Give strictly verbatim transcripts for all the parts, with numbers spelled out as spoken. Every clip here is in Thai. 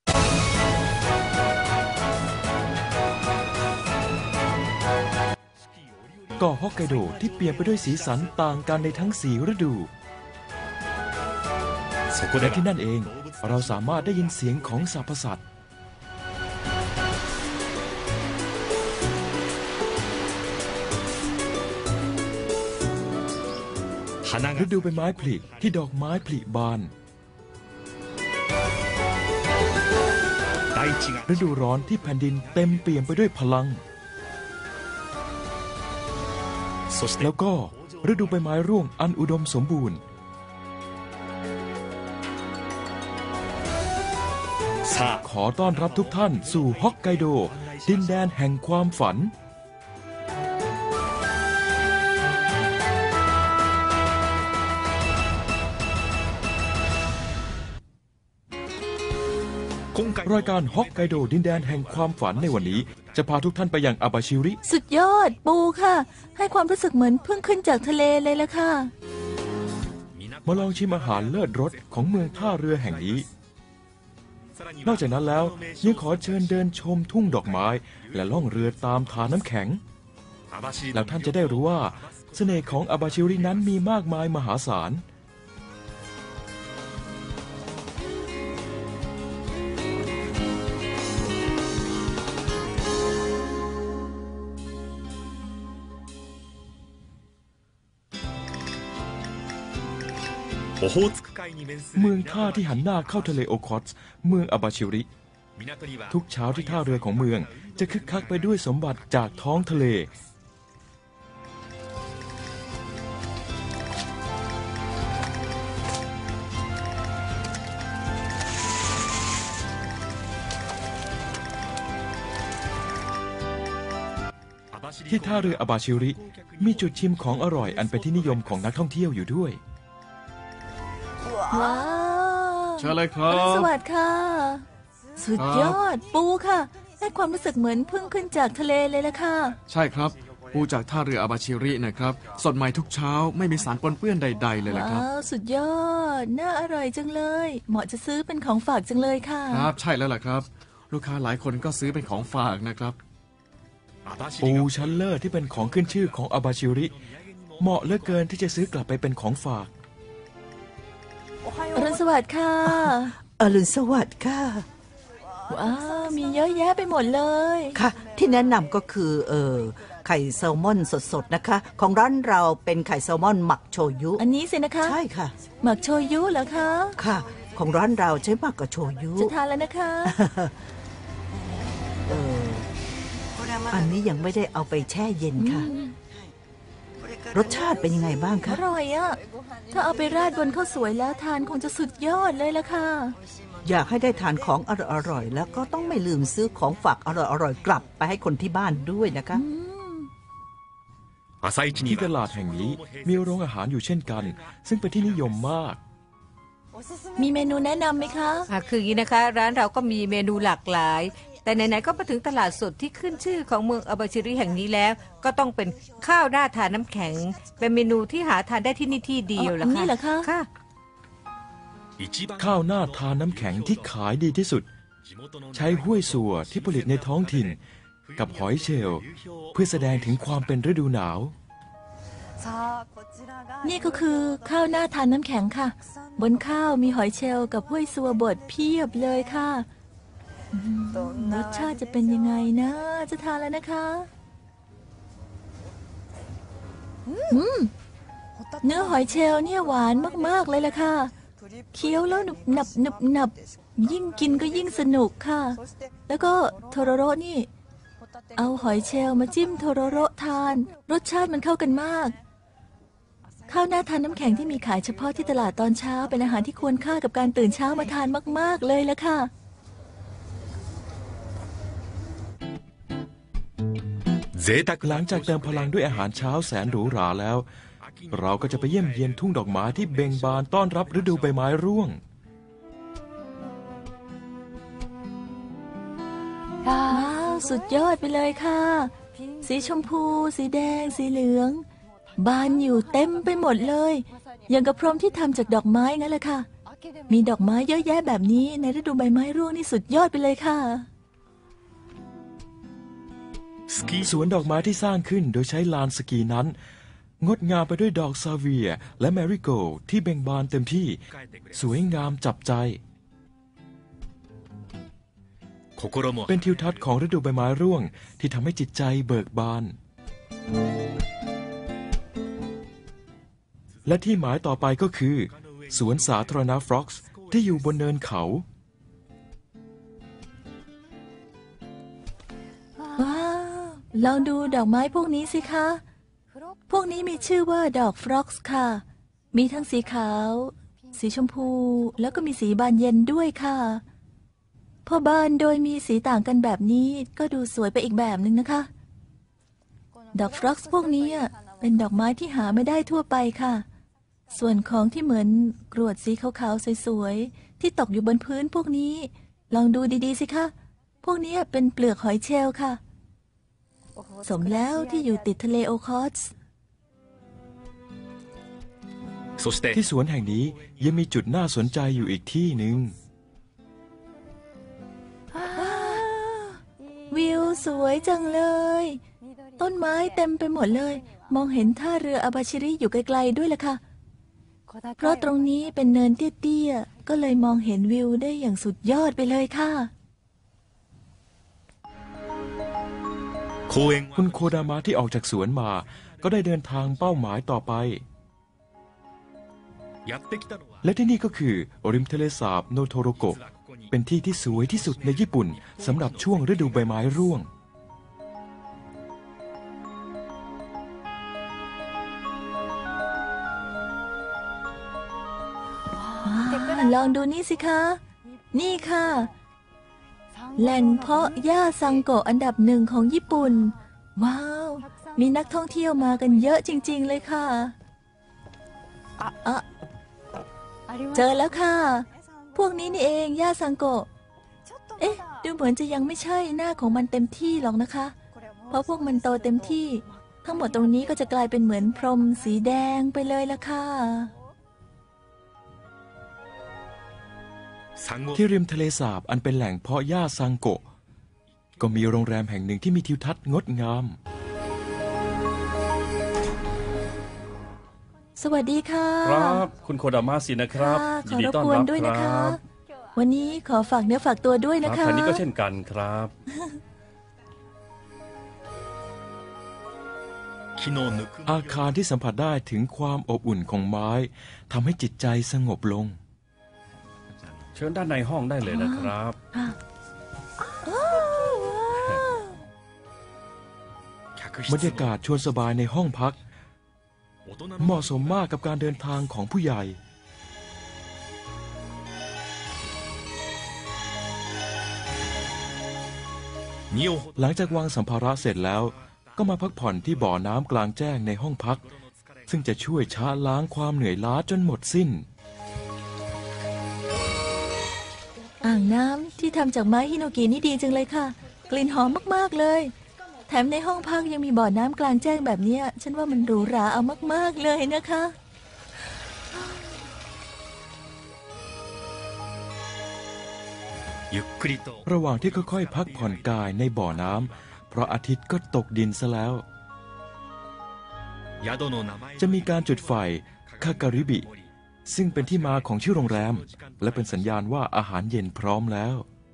เกาะฮอกไกโดที่เปลี่ยนไปด้วยสีสันต่างกันในทั้งสี่ฤดูและที่นั่นเองเราสามารถได้ยินเสียงของสรรพสัตว์ฤดูใบไม้ผลิที่ดอกไม้ผลิบานฤดูร้อนที่แผ่นดินเต็มเปี่ยมไปด้วยพลังแล้วก็ฤดูใบไม้ร่วงอันอุดมสมบูรณ์ขอต้อนรับทุกท่านสู่ฮอกไกโดดินแดนแห่งความฝันรายการฮอกไกโดดินแดนแห่งความฝันในวันนี้จะพาทุกท่านไปยังอาบาชิริสุดยอดปูค่ะให้ความรู้สึกเหมือนเพิ่งขึ้นจากทะเลเลยล่ะค่ะมาลองชิมอาหารเลิศรสของเมืองท่าเรือแห่งนี้นอกจากนั้นแล้วยังขอเชิญเดินชมทุ่งดอกไม้และล่องเรือตามทานน้ำแข็งแล้วท่านจะได้รู้ว่าเสน่ห์ของอาบาชิรินั้นมีมากมายมหาศาลเมืองท่าที่หันหน้าเข้าทะเลโอคอตส์เมืองอาบาชิริทุกเช้าที่ท่าเรือของเมืองจะคึกคักไปด้วยสมบัติจากท้องทะเลที่ท่าเรืออาบาชิริมีจุดชิมของอร่อยอันเป็นที่นิยมของนักท่องเที่ยวอยู่ด้วยว้าวเชิญเลยครับสวัสดีค่ะสุดยอดปูค่ะให้ความรู้สึกเหมือนเพิ่งขึ้นจากทะเลเลยล่ะค่ะใช่ครับปูจากท่าเรืออาบาชิรินะครับสดใหม่ทุกเช้าไม่มีสารปนเปื้อนใดๆเลยล่ะครับว้าวสุดยอดน่าอร่อยจังเลยเหมาะจะซื้อเป็นของฝากจังเลยค่ะครับใช่แล้วล่ะครับลูกค้าหลายคนก็ซื้อเป็นของฝากนะครับปูชั้นเลิศที่เป็นของขึ้นชื่อของอาบาชิริเหมาะเหลือเกินที่จะซื้อกลับไปเป็นของฝากอรุณสวัสดิ์ค่ะอรุณสวัสดิ์ค่ะว้าวมีเยอะแยะไปหมดเลยค่ะที่แนะนำก็คือเออไข่แซลมอนสดๆนะคะของร้านเราเป็นไข่แซลมอนหมักโชยุอันนี้สินะคะใช่ค่ะหมักโชยุเหรอคะค่ะของร้านเราใช้หมักกับโชยุจะทานแล้วนะคะเอออันนี้ยังไม่ได้เอาไปแช่เย็นค่ะรสชาติเป็นยังไงบ้างคะอร่อยอะถ้าเอาไปราดบนข้าวสวยแล้วทานคงจะสุดยอดเลยล่ะค่ะอยากให้ได้ทานของอร่อยๆแล้วก็ต้องไม่ลืมซื้อของฝากอร่อยๆกลับไปให้คนที่บ้านด้วยนะคะที่ตลาดแห่งนี้มีโรงอาหารอยู่เช่นกันซึ่งเป็นที่นิยมมากมีเมนูแนะนำไหมคะคืออย่างนี้นะคะร้านเราก็มีเมนูหลากหลายแต่ไหนๆก็มาถึงตลาดสดที่ขึ้นชื่อของเมืองอาบาชิริแห่งนี้แล้วก็ต้องเป็นข้าวหน้าทานน้ำแข็งเป็นเมนูที่หาทานได้ที่นี่ที่เดียวล่ะค่ะนี่เหรอคะค่ะข้าวหน้าทานน้ำแข็งที่ขายดีที่สุดใช้ห้วยสัวที่ผลิตในท้องถิ่นกับหอยเชลล์เพื่อแสดงถึงความเป็นฤดูหนาวนี่ก็คือข้าวหน้าทานน้ำแข็งค่ะบนข้าวมีหอยเชลล์กับห้วยสัวบดเพียบเลยค่ะรสชาติจะเป็นยังไงนะจะทานแล้วนะคะเนื้อหอยเชลล์เนี่ยหวานมากๆเลยล่ะค่ะเคี้ยวแล้วหนึบหนับหนึบหนับยิ่งกินก็ยิ่งสนุกค่ะแล้วก็โทโรโร่นี่เอาหอยเชลล์มาจิ้มโทโรโร่ทานรสชาติมันเข้ากันมากข้าวหน้าทานน้ำแข็งที่มีขายเฉพาะที่ตลาดตอนเช้าเป็นอาหารที่ควรค่ากับการตื่นเช้ามาทานมากๆเลยล่ะค่ะหลังจากเติมพลังด้วยอาหารเช้าแสนหรูหราแล้วเราก็จะไปเยี่ยมเยียนทุ่งดอกไม้ที่เบ่งบานต้อนรับฤดูใบไม้ร่วงว้าวสุดยอดไปเลยค่ะสีชมพูสีแดงสีเหลืองบานอยู่เต็มไปหมดเลยอย่างกับพรมที่ทำจากดอกไม้งั้นแหละค่ะมีดอกไม้เยอะแยะแบบนี้ในฤดูใบไม้ร่วงนี่สุดยอดไปเลยค่ะสวนดอกไม้ที่สร้างขึ้นโดยใช้ลานสกีนั้น งดงามไปด้วยดอกซาเวียร์และแมริโกลด์ที่เบ่งบานเต็มที่ สวยงามจับใจ เป็นทิวทัศน์ของฤดูใบไม้ร่วงที่ทำให้จิตใจเบิกบาน และที่หมายต่อไปก็คือ สวนสาธารณะฟร็อกซ์ที่อยู่บนเนินเขาว้าว ลองดูดอกไม้พวกนี้สิคะ พวกนี้มีชื่อว่าดอกฟรอกซ์ค่ะ มีทั้งสีขาว สีชมพู แล้วก็มีสีบานเย็นด้วยค่ะ พอบานโดยมีสีต่างกันแบบนี้ก็ดูสวยไปอีกแบบหนึ่งนะคะ ดอกฟรอกซ์พวกนี้เป็นดอกไม้ที่หาไม่ได้ทั่วไปค่ะ ส่วนของที่เหมือนกรวดสีขาวๆสวยๆที่ตกอยู่บนพื้นพวกนี้ ลองดูดีๆสิคะ พวกนี้เป็นเปลือกหอยเชลล์ค่ะ สมแล้วที่อยู่ติดทะเลโอคอสที่สวนแห่งนี้ยังมีจุดน่าสนใจอยู่อีกที่หนึ่งวิวสวยจังเลย ต้นไม้เต็มไปหมดเลย มองเห็นท่าเรืออาบาชิริอยู่ไกลๆด้วยล่ะค่ะ เพราะตรงนี้เป็นเนินเตี้ยๆก็เลยมองเห็นวิวได้อย่างสุดยอดไปเลยค่ะคุณโคดามะที่ออกจากสวนมาก็ได้เดินทางเป้าหมายต่อไป และที่นี่ก็คือริมทะเลสาบโนโทโรโกะเป็นที่ที่สวยที่สุดในญี่ปุ่นสำหรับช่วงฤดูใบไม้ร่วงลองดูนี่สิคะ นี่ค่ะ แหล่งเพาะหญ้าซังโกะอันดับหนึ่งของญี่ปุ่น ว้าว มีนักท่องเที่ยวมากันเยอะจริงๆเลยค่ะอะเจอแล้วค่ะ พวกนี้นี่เองหญ้าซังโกะ เอ๊ะ ดูเหมือนจะยังไม่ใช่หน้าของมันเต็มที่หรอกนะคะ เพราะพวกมันโตเต็มที่ ทั้งหมดตรงนี้ก็จะกลายเป็นเหมือนพรมสีแดงไปเลยละค่ะที่ริมทะเลสาบอันเป็นแหล่งเพาะหญ้าซังโกะก็มีโรงแรมแห่งหนึ่งที่มีทิวทัศน์งดงามสวัสดีค่ะครับ คุณโคดามะสินะครับค่ะขยิอนดีรบต้อนกวนรับด้วยคนะรัคะบวันนี้ขอฝากเนื้อฝากตัวด้วยคนะรับคะทางนี้ก็เช่นกันครับอาคารที่สัมผัสได้ถึงความอบอุ่นของไม้ทำให้จิตใจสงบลงเชิญด้านในห้องได้เลยนะครับค่ะอ้าวว้าวบรรยากาศชวนสบายในห้องพัก เหมาะสมมากกับการเดินทางของผู้ใหญ่ หลังจากวางสัมภาระเสร็จแล้ว ก็มาพักผ่อนที่บ่อน้ำกลางแจ้งในห้องพัก ซึ่งจะช่วยชะล้างความเหนื่อยล้าจนหมดสิ้นอ่างน้ำที่ทำจากไม้ฮิโนกินี่ดีจังเลยค่ะ กลิ่นหอมมากๆเลย แถมในห้องพักยังมีบ่อน้ำกลางแจ้งแบบเนี้ยฉันว่ามันหรูหราเอามากๆเลยนะคะระหว่างที่ค่อยๆพักผ่อนกายในบ่อน้ำเพราะอาทิตย์ก็ตกดินซะแล้ว จะมีการจุดไฟคาการิบิ ซึ่งเป็นที่มาของชื่อโรงแรม และเป็นสัญญาณว่าอาหารเย็นพร้อมแล้ว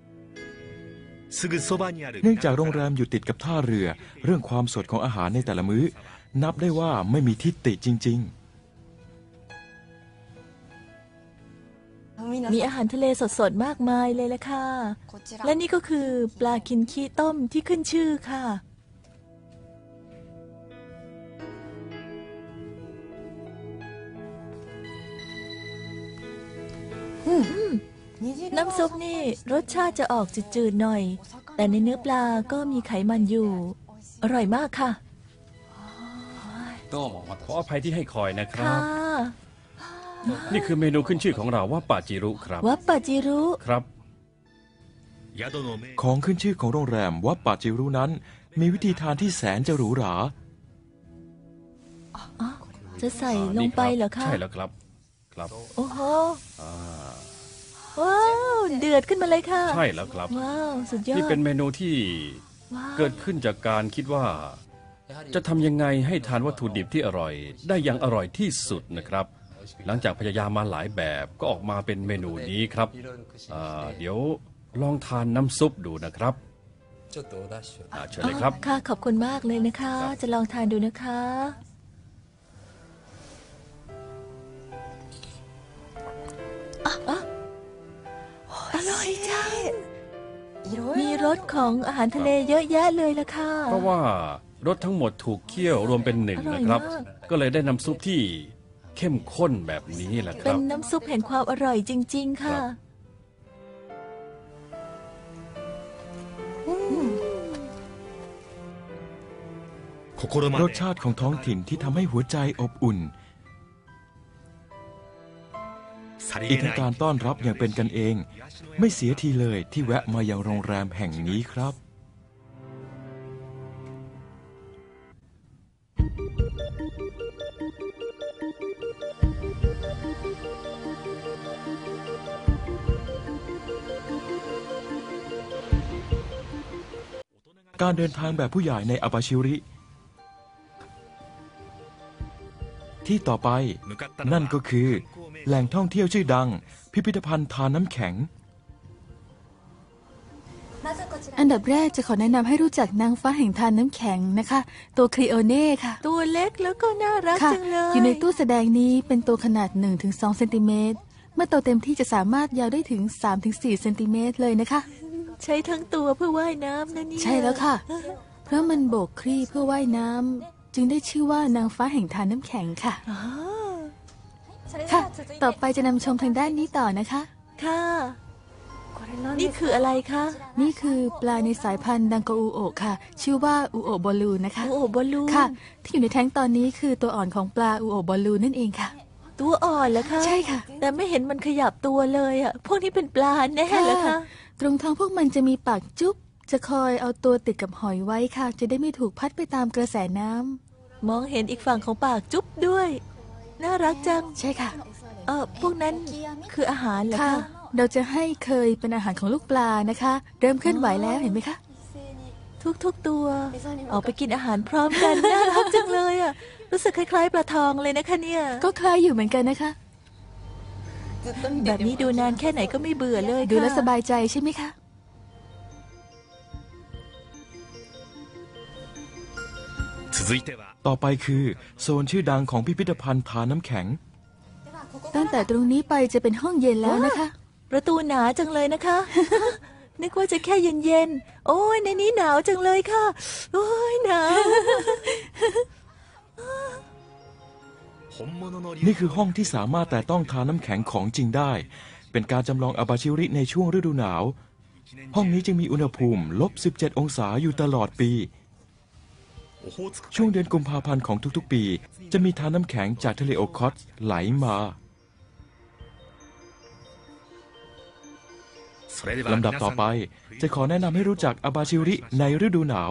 เนื่องจากโรงแรมอยู่ติดกับท่าเรือ เรื่องความสดของอาหารในแต่ละมื้อ นับได้ว่าไม่มีทิฏฐิจริงมีอาหารทะเลสดๆมากมายเลยละค่ะ และนี่ก็คือปลาคินคีต้มที่ขึ้นชื่อค่ะ น้ำซุปนี่รสชาติจะออกจืดๆหน่อย แต่ในเนื้อปลาก็มีไขมันอยู่ อร่อยมากค่ะขออภัยที่ให้คอยนะครัค่ะบ นี่คือเมนูขึ้นชื่อของเราว่าปาจิรุครับวัปปะจิรุครับๆ ของขึ้นชื่อของโรงแรมวัดป่าจิรุนั้น มีวิธีทานที่แสนจะหรูหราจะใส่ลงไปเหรอคะใช่แล้วครับ ครับโอ้โหอ่าว้าวเดือดขึ้นมาเลยค่ะใช่แล้วครับว้าวสุดยอดนี่เป็นเมนูที่ว้าวเกิดขึ้นจากการคิดว่า จะทำยังไงให้ทานวัตถุดิบที่อร่อย ได้อย่างอร่อยที่สุดนะครับ หลังจากพยายามมาหลายแบบก็ออกมาเป็นเมนูนี้ครับอ่าเดี๋ยวลองทานน้ำซุปดูนะครับอ่าเชิญเลยครับอ๋อค่ะขอบคุณมากเลยนะคะ จะลองทานดูนะคะอ่ะอ่ะอร่อยจังมีรสของอาหารทะเลเยอะแยะเลยล่ะค่ะเพราะว่ารสทั้งหมดถูกเคี่ยวรวมเป็นหนึ่งอร่อยนะครับมากก็เลยได้น้ำซุปที่เข้มข้นแบบนี้แหละคเป็รันบน้ำซุปแห่งความอร่อยจริง ๆ ค่ะครับรสชาติของท้องถิ่นที่ทำให้หัวใจอบอุ่น อีกทั้งการต้อนรับอย่างเป็นกันเอง ไม่เสียทีเลยที่แวะมายังโรงแรมแห่งนี้ครับ การเดินทางแบบผู้ใหญ่ในอาบาชิริ ที่ต่อไปนั่นก็คือแหล่งท่องเที่ยวชื่อดัง พิพิธภัณฑ์ทานน้ำแข็งอันดับแรกจะขอแนะนำให้รู้จักนางฟ้าแห่งทานน้ำแข็งนะคะ ตัวครีโอเน่ค่ะตัวเล็กแล้วก็น่ารักค่ะจังเลยอยู่ในตู้แสดงนี้เป็นตัวขนาด หนึ่งถึงสอง เซนติเมตร เมื่อโตเต็มที่จะสามารถยาวได้ถึง สามถึงสี่ เซนติเมตรเลยนะคะใช้ทั้งตัวเพื่อว่ายน้ำนะเนี่ยใช่แล้วค่ะ เพราะมันโบกครี่เพื่อว่ายน้ำจึงได้ชื่อว่านางฟ้าแห่งทานน้ำแข็งค่ะอ๋อค่ะ ต่อไปจะนำชมทางด้านนี้ต่อนะคะค่ะ นี่คืออะไรคะนี่คือปลาในสายพันธุ์ดังโกอูโอะค่ะ ชื่อว่าอูโอะบอลลูนนะคะโอ้บอลลูนค่ะ ที่อยู่ในแท้งตอนนี้คือตัวอ่อนของปลาอูโอะบอลลูนนั่นเองค่ะตัวอ่อนเหรอคะใช่ค่ะแต่ไม่เห็นมันขยับตัวเลยอ่ะ พวกนี้เป็นปลาแน่เหรอคะตรงท้องพวกมันจะมีปากจุ๊บ จะคอยเอาตัวติดกับหอยไว้ค่ะ จะได้ไม่ถูกพัดไปตามกระแสน้ำมองเห็นอีกฝั่งของปากจุ๊บด้วย น่ารักจังใช่ค่ะเออพวกนั้นคืออาหารเหรอค่ะคะเราจะให้เคยเป็นอาหารของลูกปลานะคะ เริ่มเคลื่อนไหวแล้วเห็นไหมคะทุกๆตัว ออกไปกินอาหารพร้อมกัน น่ารักจังเลยอ่ะ รู้สึกคล้ายๆปลาทองเลยนะคะเนี่ยก็คล้ายอยู่เหมือนกันนะคะแบบนี้ดูนานแค่ไหนก็ไม่เบื่อเลยค่ะดูแลวสบายใจใช่ไหมคะต่อไปคือโซนชื่อดังของพิพิธภัณฑ์ทานน้ำแข็งตั้งแต่ตรงนี้ไปจะเป็นห้องเย็นแล้วนะคะประตูหนาจังเลยนะคะ นึกว่าจะแค่เย็นๆ โอ้ยในนี้หนาวจังเลยค่ะ โอ้ยหนาวนี่คือห้องที่สามารถแต่ต้องทานน้ำแข็งของจริงได้ เป็นการจำลองอาบาชิริในช่วงฤดูหนาว ห้องนี้จึงมีอุณหภูมิลบ สิบเจ็ด องศาอยู่ตลอดปี ช่วงเดือนกุมภาพันธ์ของทุกๆปี จะมีทานน้ำแข็งจากทะเลโอคอตส์ไหลมาลำดับต่อไปจะขอแนะนำให้รู้จักอาบาชิริในฤดูหนาว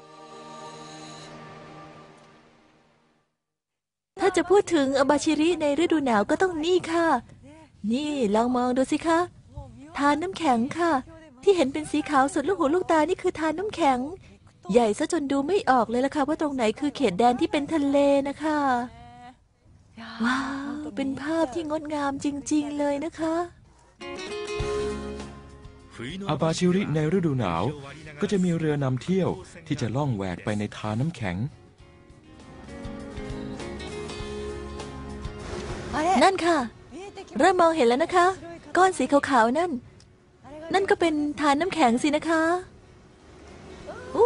ถ้าจะพูดถึงอบาชิริในฤดูหนาวก็ต้องนี่ค่ะ นี่ลองมองดูสิคะ ทานน้ำแข็งค่ะ ที่เห็นเป็นสีขาวสุดลูกหูลูกตานี่คือทานน้ำแข็ง ใหญ่ซะจนดูไม่ออกเลยล่ะค่ะว่าตรงไหนคือเขตแดนที่เป็นทะเลนะคะ ว้าว เป็นภาพที่งดงามจริงๆเลยนะคะอาบาชิริในฤดูหนาวก็จะมีเรือนำเที่ยวที่จะล่องแหวกไปในทานน้ำแข็งนั่นค่ะ เริ่มมองเห็นแล้วนะคะ ก้อนสีขาวๆนั่น นั่นก็เป็นทานน้ำแข็งสินะคะอู้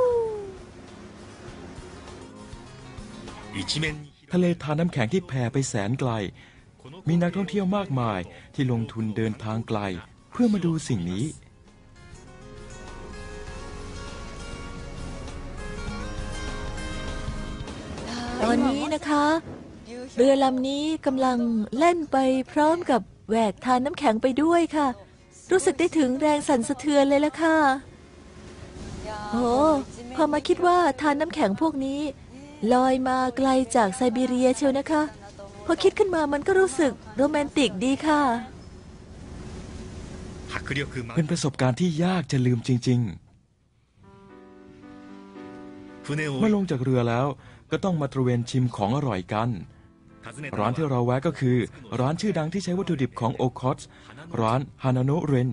ทะเลทานน้ำแข็งที่แผ่ไปแสนไกล มีนักท่องเที่ยวมากมายที่ลงทุนเดินทางไกลเพื่อมาดูสิ่งนี้ตอนนี้นะคะ เรือลำนี้กำลังเล่นไปพร้อมกับแหวกทานน้ำแข็งไปด้วยค่ะ รู้สึกได้ถึงแรงสั่นสะเทือนเลยละค่ะ โอ้พอมาคิดว่าทานน้ำแข็งพวกนี้ ลอยมาไกลจากไซบีเรียเชียวนะคะ พอคิดขึ้นมามันก็รู้สึกโรแมนติกดีค่ะเป็นประสบการณ์ที่ยากจะลืมจริงๆ เมื่อลงจากเรือแล้วก็ต้องมาตระเวนชิมของอร่อยกัน ร้านที่เราแวะก็คือ ร้านชื่อดังที่ใช้วัตถุดิบของโอคอตร้านฮานาโนะเรน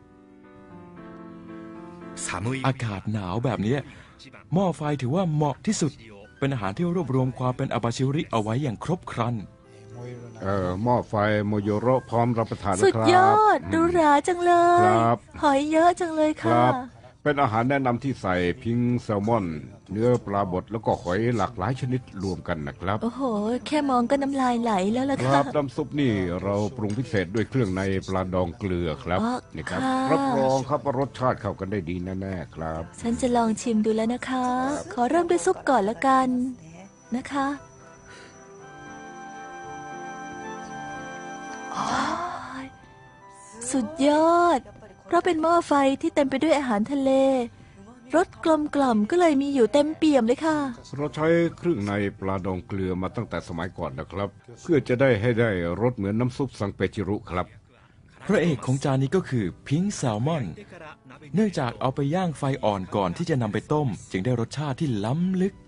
อากาศหนาวแบบนี้หม้อไฟถือว่าเหมาะที่สุด เป็นอาหารที่รวบรวมความเป็นอาบาชิริเอาไว้อย่างครบครันเอ่อหม้อไฟโมโยโระพร้อมรับประทานสุนะดครับยอดหรูหราจังเลยครับหอยเยอะจังเลยคค่ะรับ เป็นอาหารแนะนำที่ใส่พิงแซลมอน เนื้อปลาบดแล้วก็หอยหลากหลายชนิดรวมกันนะครับโอ้โห แค่มองก็น้ำลายไหลแล้วล่ะคค่ะรับน้ำซุปนี่เราปรุงพิเศษด้วยเครื่องในปลาดองเกลือครับอ๋อนี่ครับค่ะรับรองครับว่ารสชาติเข้ากันได้ดีแน่ๆครับฉันจะลองชิมดูแล้วนะคะ ขอเริ่มด้วยซุปก่อนละกันนะคะอ้ายสุดยอด เพราะเป็นหม้อไฟที่เต็มไปด้วยอาหารทะเล รสกลมกล่อมก็เลยมีอยู่เต็มเปี่ยมเลยค่ะเราใช้เครื่องในปลาดองเกลือมาตั้งแต่สมัยก่อนนะครับ เพื่อจะได้ให้ได้รสเหมือนน้ำซุปซังเปจิรุครับพระเอกของจานนี้ก็คือพิงค์แซลมอน เนื่องจากเอาไปย่างไฟอ่อนก่อนที่จะนำไปต้ม จึงได้รสชาติที่ล้ำลึก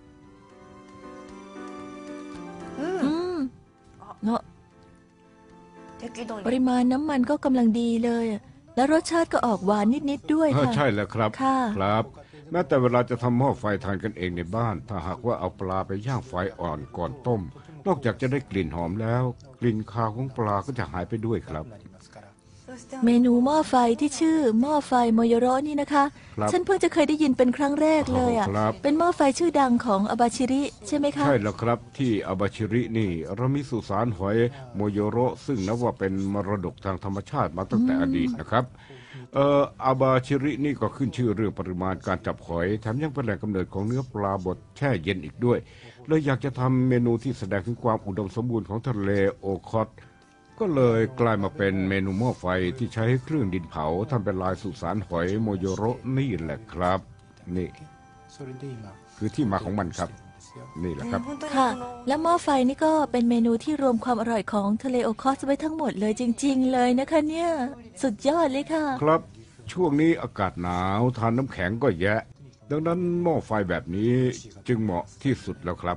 อืมเนาะปริมาณน้ำมันก็กำลังดีเลยอะแล้วรสชาติก็ออกหวานนิดๆด้วยเออค่ะใช่แล้วครับค่ะครับ แม้แต่เวลาจะทำหม้อไฟทานกันเองในบ้าน ถ้าหากว่าเอาปลาไปย่างไฟอ่อนก่อนต้ม นอกจากจะได้กลิ่นหอมแล้ว กลิ่นคาวของปลาก็จะหายไปด้วยครับเมนูหม้อไฟที่ชื่อหม้อไฟโมโยโระนี่นะคะครับฉันเพิ่งจะเคยได้ยินเป็นครั้งแรกเลยอ่ะครับเป็นหม้อไฟชื่อดังของอบาชิริใช่ไหมคะใช่แล้วครับที่อาบาชิรินี่เรามีสุสานหอยโมโยโระซึ่งนับว่าเป็นมรดกทางธรรมชาติมาตั้งแต่อดีตนะครับเอ่ออาบาชิรินี่ก็ขึ้นชื่อเรื่องปริมาณการจับหอยแถมยังเป็นแหล่งกำเนิดของเนื้อปลาบดแช่เย็นอีกด้วยเลยอยากจะทำเมนูที่แสดงถึงความอุดมสมบูรณ์ของทะเลโอคอตก็เลยกลายมาเป็นเมนูหม้อไฟที่ใช้เครื่องดินเผาทำเป็นลายสุสานหอยโมโยโระนี่แหละครับนี่คือที่มาของมันครับ นี่แหละครับค่ะ และหม้อไฟนี่ก็เป็นเมนูที่รวมความอร่อยของทะเลโอคอสไว้ทั้งหมดเลยจริง ๆ เลยนะคะเนี่ย สุดยอดเลยค่ะครับช่วงนี้อากาศหนาวทานน้ำแข็งก็แยะ ดังนั้นหม้อไฟแบบนี้จึงเหมาะที่สุดแล้วครับ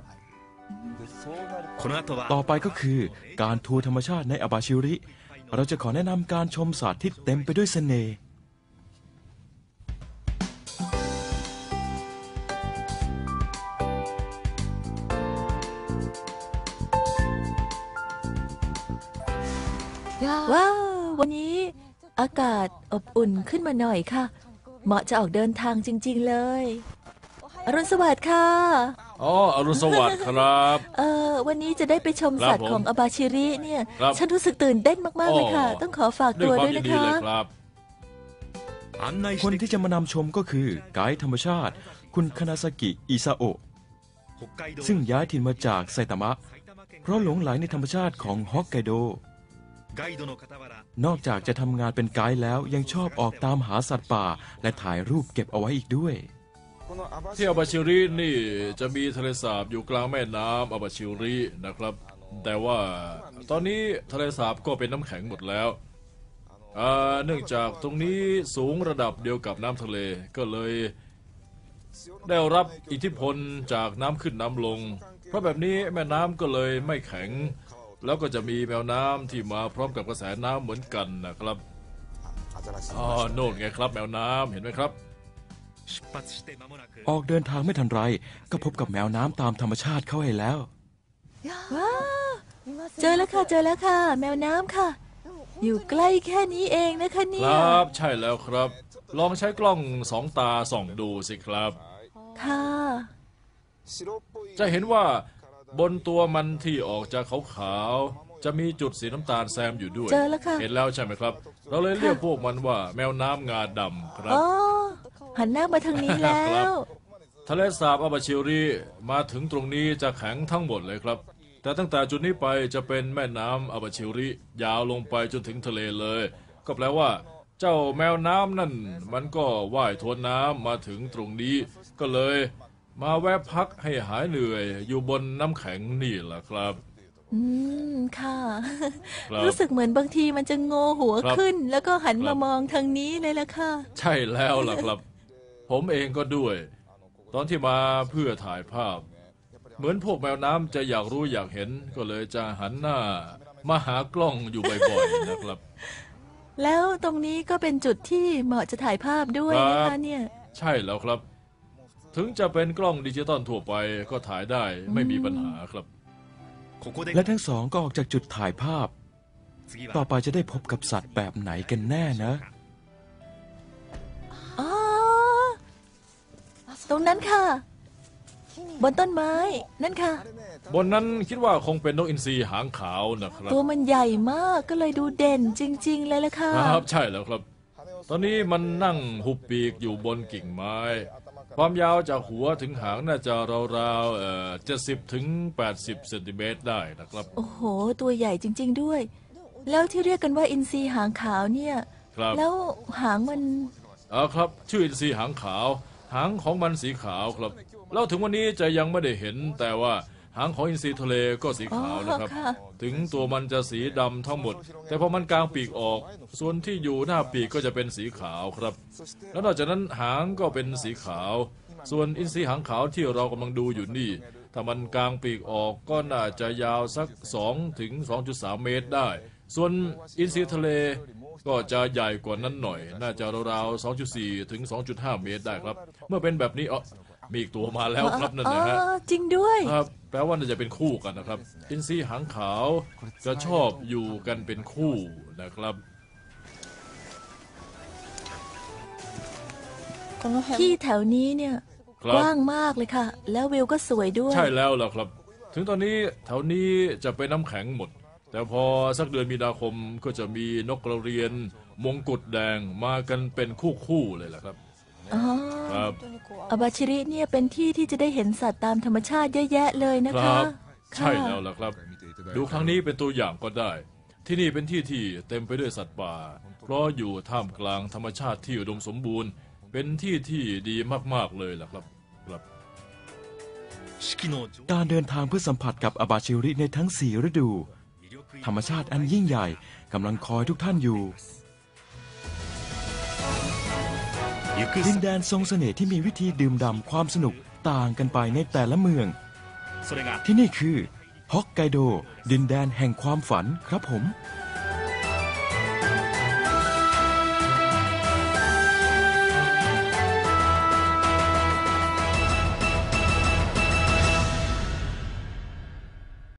ต่อไปก็คือการทัวร์ธรรมชาติในอาบาชิริ เราจะขอแนะนำการชมสาธิตเต็มไปด้วยเสน่ห์ว้าว วันนี้อากาศอบอุ่นขึ้นมาหน่อยค่ะ เหมาะจะออกเดินทางจริง ๆ เลย อรุณสวัสดิ์ค่ะอ๋ออรุณสวัสดิ์ครับเออวันนี้จะได้ไปชมสัตว์ครับผมของอบาชิริเนี่ยครับฉันรู้สึกตื่นเต้นมาก ๆ เลยค่ะอ๋อต้องขอฝากด้วยตัวความด้วยยินะนดีคะเลยครับคนที่จะมานำชมก็คือไกด์ธรรมชาติ คุณคานาซากิอิซาโอะซึ่งย้ายถิ่นมาจากไซตามะ เพราะหลงไหลในธรรมชาติของฮอกไกโด นอกจากจะทำงานเป็นไกด์แล้วยังชอบออกตามหาสัตว์ป่า และถ่ายรูปเก็บเอาไว้อีกด้วยที่อาบาชิรินี่จะมีทะเลสาบอยู่กลางแม่น้ำอาบาชิรินะครับ แต่ว่าตอนนี้ทะเลสาบก็เป็นน้ำแข็งหมดแล้วอ่าเนื่องจากตรงนี้สูงระดับเดียวกับน้ำทะเลก็เลยได้รับอิทธิพลจากน้ำขึ้นน้ำลง เพราะแบบนี้แม่น้ำก็เลยไม่แข็ง แล้วก็จะมีแมวน้ำที่มาพร้อมกับกระแสน้ำเหมือนกันนะครับอ๋อโน่นไงครับแมวน้ำเห็นไหมครับออกเดินทางไม่ทันไร ก็พบกับแมวน้ำตามธรรมชาติเข้าให้แล้วว้าว เจอแล้วค่ะ เจอแล้วค่ะ แมวน้ำค่ะ อยู่ใกล้แค่นี้เองนะคะเนี่คยรับใช่แล้วครับ ลองใช้กล้องสองตาส่องดูสิครับค่ะจะเห็นว่าบนตัวมันที่ออกจากขาวๆจะมีจุดสีน้ำตาลแซมอยู่ด้วยเจอแล้วค่ะเห็นแล้วใช่ไหมครับ เราเลยเรียกพวกมันว่าแมวน้ำงาดำครับอ๋อ หันหน้ามาทางนี้แล้ครัวบ ทะเลสาบอาบาชิริมาถึงตรงนี้จะแข็งทั้งหมดเลยครับ แต่ตั้งแต่จุดนี้ไปจะเป็นแม่น้ำอาบาชิริยาวลงไปจนถึงทะเลเลย ก็แปลว่า เจ้าแมวน้ำนั่นมันก็ว่ายทวนน้ำมาถึงตรงนี้ ก็เลยมาแวะพักให้หายเหนื่อยอยู่บนน้ำแข็งนี่แหละครับอืมค่ะครับรู้สึกเหมือนบางทีมันจะโงหัวครับขึ้น แล้วก็หันครัมาบมองทางนี้เลยล่ะค่ะใช่แล้วล่ะครับ ผมเองก็ด้วย ตอนที่มาเพื่อถ่ายภาพ เหมือนพวกแมวน้ำจะอยากรู้อยากเห็นก็เลยจะหันหน้า มาหากล้องอยู่บ่อยๆนะครับแล้วตรงนี้ก็เป็นจุดที่เหมาะจะถ่ายภาพด้วยนะครัคะบเนี่ยใช่แล้วครับ ถึงจะเป็นกล้องดิจิตอลทั่วไปก็ถ่ายได้ไม่มีปัญหาครับและทั้งสองก็ออกจากจุดถ่ายภาพ ต่อไปจะได้พบกับสัตว์แบบไหนกันแน่นะอ๋อ ตรงนั้นค่ะ บนต้นไม้ นั่นค่ะบนนั้นคิดว่าคงเป็นนกอินทรีหางขาวนะครับตัวมันใหญ่มากก็เลยดูเด่นจริง ๆ เลยล่ะค่ะครับใช่แล้วครับ ตอนนี้มันนั่งหุบปีกอยู่บนกิ่งไม้ ความยาวจากหัวถึงหางน่าจะราวๆเอ่อเจ็ดสิบถึงแปดสิบเซนติเมตรได้นะครับโอ้โห ตัวใหญ่จริง ๆ ด้วย แล้วที่เรียกกันว่าอินทรีหางขาวเนี่ยครับแล้วหางมันเอาครับชื่ออินทรีหางขาว หางของมันสีขาวครับแล้วถึงวันนี้จะยังไม่ได้เห็น แต่ว่าหางของอินทรีทะเลก็สีขาวนะครับอ๋อค่ะถึงตัวมันจะสีดำทั้งหมด แต่พอมันกางปีกออก ส่วนที่อยู่หน้าปีกก็จะเป็นสีขาวครับ แล้วนอกจากนั้นหางก็เป็นสีขาว ส่วนอินทรีหางขาวที่เรากำลังดูอยู่นี่ ถ้ามันกางปีกออกก็น่าจะยาวสักสองถึงสองจุดสามเมตรได้ ส่วนอินทรีทะเลก็จะใหญ่กว่านั้นหน่อย น่าจะราวๆสองจุดสี่ถึงสองจุดห้าเมตรได้ครับ เมื่อเป็นแบบนี้อ๋อมีอีกตัวมาแล้วครับนั่นนะฮะอ๋อจริงด้วยครับแปลว่าน่าจะเป็นคู่กันนะครับ อินทรีหางขาวจะชอบอยู่กันเป็นคู่นะครับที่แถวนี้เนี่ยครับกว้างมากเลยค่ะ แล้ววิวก็สวยด้วยใช่แล้วล่ะครับ ถึงตอนนี้แถวนี้จะเป็นน้ำแข็งหมด แต่พอสักเดือนมีนาคมก็จะมีนกกระเรียน มงกุฎแดงมากันเป็นคู่ๆเลยล่ะครับอ๋อครับอาบาชิริเนี่ยเป็นที่ที่จะได้เห็นสัตว์ตามธรรมชาติเยอะแยะเลยนะคคะรับค่ะใช่แล้วล่ะครับ ดูครั้งนี้เป็นตัวอย่างก็ได้ ที่นี่เป็นที่ที่เต็มไปด้วยสัตว์ป่า เพราะอยู่ท่ามกลางธรรมชาติที่อุดมสมบูรณ์ เป็นที่ที่ดีมากๆเลยล่ะครับครับการเดินทางเพื่อสัมผัสกับอาบาชิริในทั้งสี่ฤดู ธรรมชาติอันยิ่งใหญ่กำลังคอยทุกท่านอยู่ ดินแดนทรงเสน่ห์ที่มีวิธีดื่มด่ำความสนุกต่างกันไปในแต่ละเมือง ที่นี่คือฮอกไกโดดินแดนแห่งความฝันครับผม